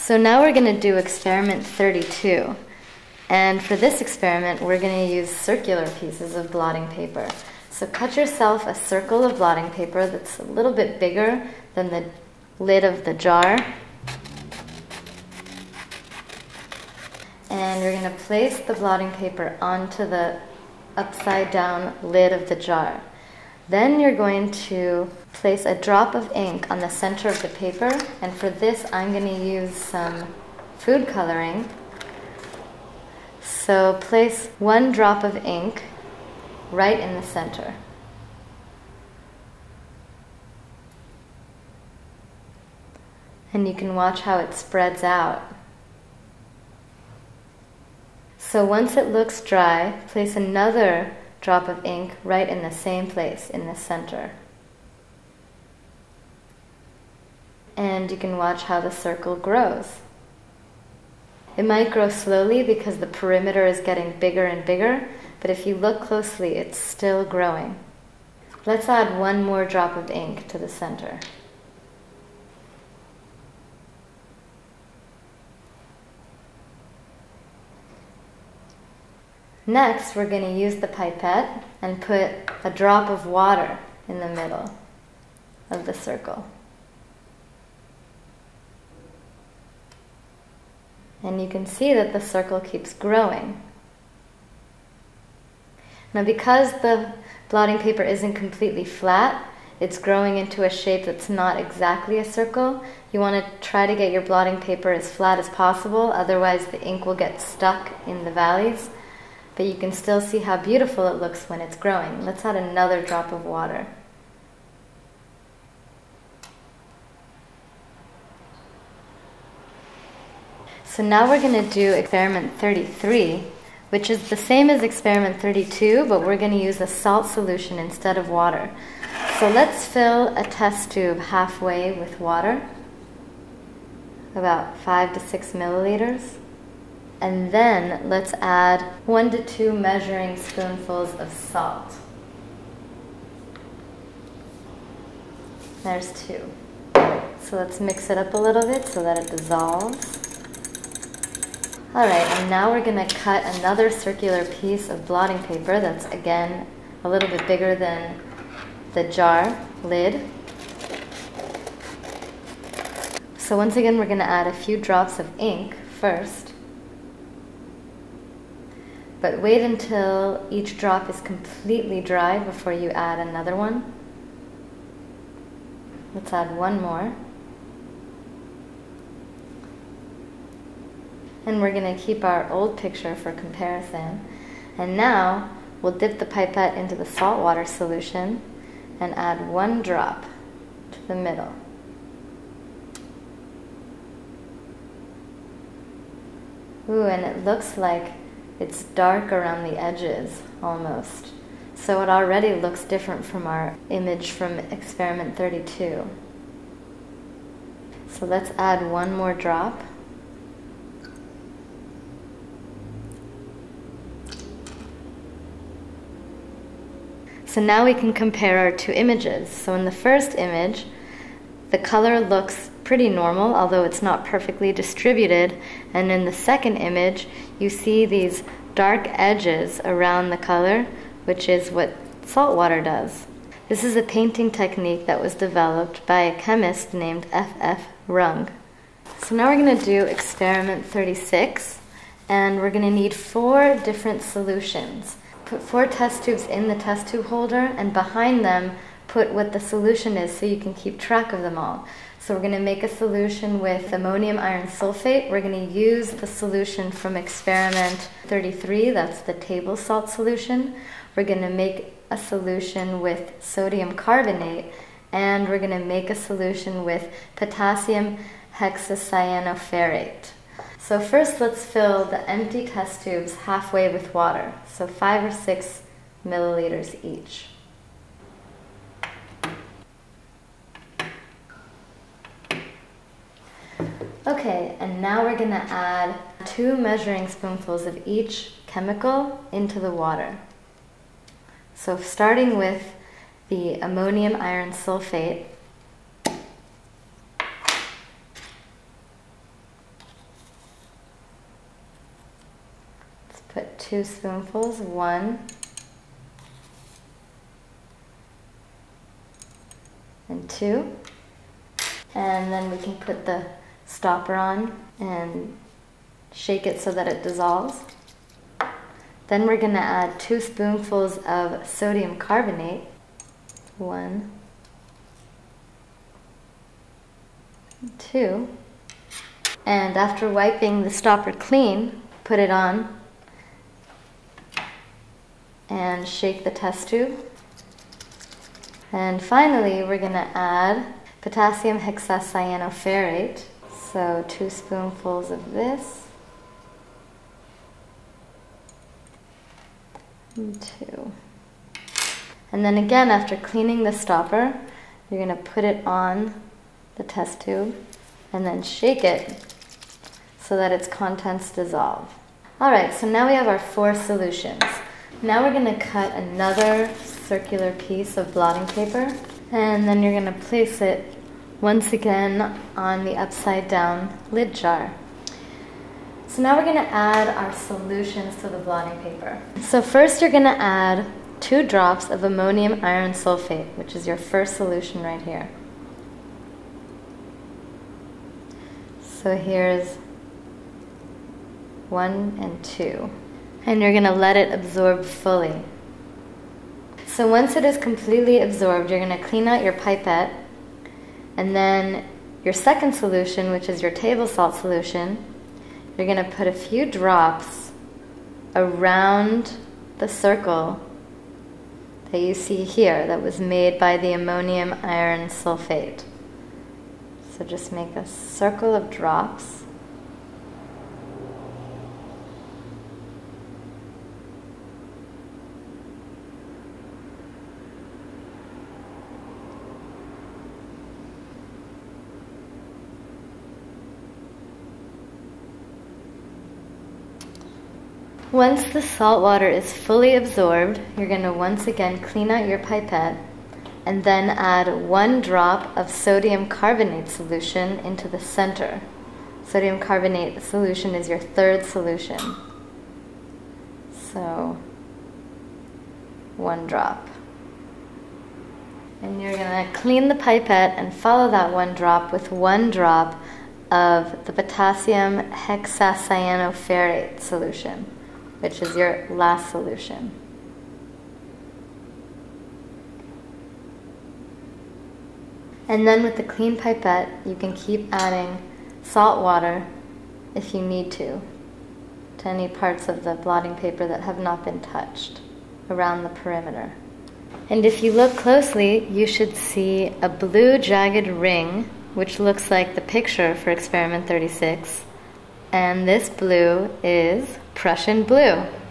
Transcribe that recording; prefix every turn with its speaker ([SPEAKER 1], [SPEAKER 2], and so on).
[SPEAKER 1] So now we're going to do experiment 32. And for this experiment, we're going to use circular pieces of blotting paper. So cut yourself a circle of blotting paper that's a little bit bigger than the lid of the jar. And you're going to place the blotting paper onto the upside down lid of the jar. Then you're going to place a drop of ink on the center of the paper, and for this I'm going to use some food coloring. So place one drop of ink right in the center. And you can watch how it spreads out. So once it looks dry, place another drop of ink right in the same place, in the center. And you can watch how the circle grows. It might grow slowly because the perimeter is getting bigger and bigger, but if you look closely, it's still growing. Let's add one more drop of ink to the center. Next, we're going to use the pipette and put a drop of water in the middle of the circle. And you can see that the circle keeps growing. Now, because the blotting paper isn't completely flat, it's growing into a shape that's not exactly a circle. You want to try to get your blotting paper as flat as possible, otherwise the ink will get stuck in the valleys. But you can still see how beautiful it looks when it's growing. Let's add another drop of water. So now we're going to do experiment 33, which is the same as experiment 32, but we're going to use a salt solution instead of water. So let's fill a test tube halfway with water, about 5 to 6 milliliters. And then let's add 1 to 2 measuring spoonfuls of salt. There's 2. So let's mix it up a little bit so that it dissolves. Alright, and now we're going to cut another circular piece of blotting paper that's, again, a little bit bigger than the jar lid. So once again, we're going to add a few drops of ink first. But wait until each drop is completely dry before you add another one. Let's add one more. And we're going to keep our old picture for comparison. And now we'll dip the pipette into the salt water solution and add 1 drop to the middle. Ooh, and it looks like it's dark around the edges, almost. So it already looks different from our image from experiment 32. So let's add 1 more drop. So now we can compare our 2 images. So in the first image, the color looks pretty normal, although it's not perfectly distributed. And in the second image, you see these dark edges around the color, which is what salt water does. This is a painting technique that was developed by a chemist named F.F. Rung. So now we're going to do experiment 36, and we're going to need 4 different solutions. Put 4 test tubes in the test tube holder, and behind them put what the solution is so you can keep track of them all. So we're going to make a solution with ammonium iron sulfate. We're going to use the solution from experiment 33, that's the table salt solution. We're going to make a solution with sodium carbonate, and we're going to make a solution with potassium hexacyanoferrate. So first let's fill the empty test tubes halfway with water, so 5 or 6 milliliters each. Okay, and now we're going to add 2 measuring spoonfuls of each chemical into the water. So starting with the ammonium iron sulfate, Put 2 spoonfuls, 1 and 2. And then we can put the stopper on and shake it so that it dissolves. Then we're going to add 2 spoonfuls of sodium carbonate. 1, 2. And after wiping the stopper clean, put it on and shake the test tube. And finally, we're going to add potassium hexacyanoferrate. So 2 spoonfuls of this. 2. And then again, after cleaning the stopper, you're going to put it on the test tube and then shake it so that its contents dissolve. Alright, so now we have our 4 solutions. Now we're going to cut another circular piece of blotting paper, and then you're going to place it once again on the upside down lid jar. So now we're going to add our solutions to the blotting paper. So first you're going to add 2 drops of ammonium iron sulfate, which is your first solution right here. So here's 1 and 2. And you're going to let it absorb fully. So once it is completely absorbed, you're going to clean out your pipette, and then your second solution, which is your table salt solution, you're going to put a few drops around the circle that you see here that was made by the ammonium iron sulfate. So just make a circle of drops. Once the salt water is fully absorbed, you're going to once again clean out your pipette and then add 1 drop of sodium carbonate solution into the center. Sodium carbonate solution is your third solution. So 1 drop. And you're going to clean the pipette and follow that 1 drop with 1 drop of the potassium hexacyanoferrate solution, which is your last solution. And then with the clean pipette, you can keep adding salt water if you need to any parts of the blotting paper that have not been touched around the perimeter. And if you look closely, you should see a blue jagged ring, which looks like the picture for experiment 36. And this blue is Prussian blue.